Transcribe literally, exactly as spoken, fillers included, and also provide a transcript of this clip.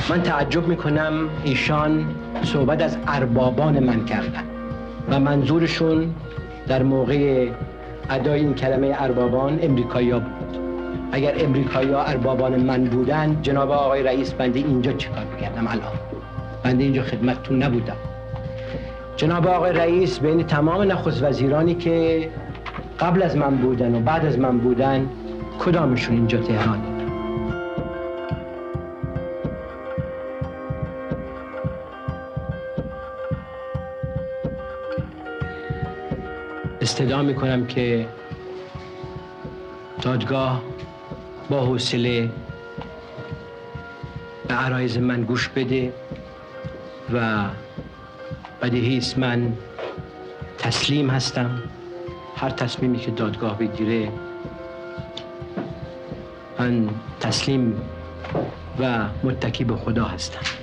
من تعجب میکنم ایشان صحبت از اربابان من کردن و منظورشون در موقع ادای این کلمه اربابان امریکایی‌ها بود. اگر امریکایی‌ها اربابان من بودن، جناب آقای رئیس، بنده اینجا چیکار میکردم الان؟ بنده اینجا خدمتتون نبودم. جناب آقای رئیس بین تمام نخست وزیرانی که قبل از من بودن و بعد از من بودن، کدامشون اینجا تهرانه؟ استدعا میکنم که دادگاه با حوصله به عرایض من گوش بده و بدیهی است من تسلیم هستم. هر تصمیمی که دادگاه بگیره من تسلیم و متکی به خدا هستم.